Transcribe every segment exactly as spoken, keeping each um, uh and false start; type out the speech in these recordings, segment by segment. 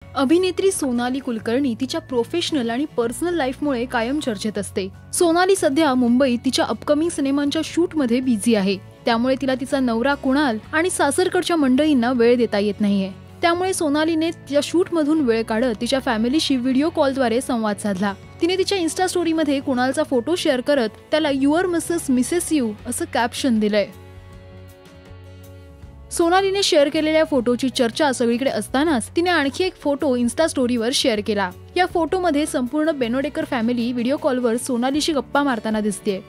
अभिनेत्री सोनाली कुलकर्णी तिच्या प्रोफेशनल आणि पर्सनल लाईफमुळे कायम चर्चेत असते। सोनाली सध्या मुंबईत तिच्या अपकमिंग सिनेमांच्या शूटमध्ये बिझी आहे, त्यामुळे तिला तिचा नवरा कुणाल आणि सासरकडच्या मंडळींना वेळ देता येत नाहीये। त्यामुळे सोनालीने तिच्या शूटमधून वेळ काढत तिच्या फॅमिलीशी व्हिडिओ कॉलद्वारे संवाद साधला। तिने तिच्या इन्स्टा स्टोरीमध्ये कुणालचा फोटो शेअर करत त्याला युअर मिसेस मिसेस यू असं कॅप्शन दिलंय। सोनालीने शेअर केलेल्या फोटोची चर्चा सगळीकडे असतानाच तिने आणखी एक फोटो इन्स्टा स्टोरीवर शेअर केला। या फोटोमध्ये संपूर्ण बेनोडेकर फॅमिली व्हिडिओ कॉलवर सोनालीशी गप्पा मारताना दिसते।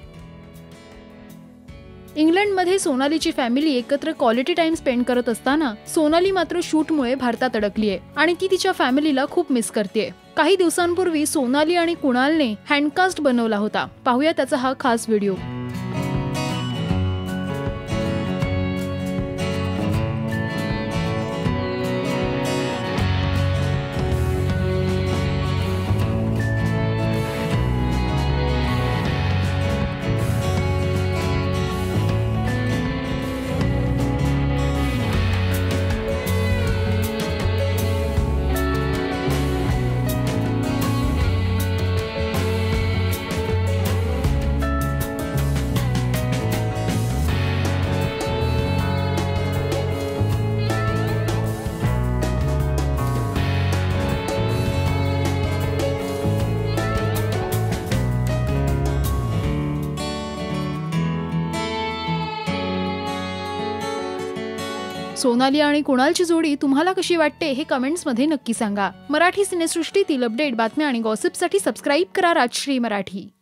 इंग्लंडमध्ये सोनालीची फॅमिली एकत्र क्वालिटी टाइम स्पेंड करत असताना सोनाली मात्र शूटमुळे भारतात अडकलीये आणि ती तिच्या फॅमिलीला खूप मिस करतेय। काही दिवसांपूर्वी सोनाली आणि कुणालने हँडकास्ट बनवला होता, पाहूया त्याचा हा खास व्हिडिओ। सोनाली आणि कुणालची जोडी तुम्हाला कशी वाटते हे कमेंट्स मध्ये नक्की सांगा। मराठी सिनेसृष्टीतील अपडेट, बातम्या आणि गॉसिपसाठी सबस्क्राइब करा राजश्री मराठी।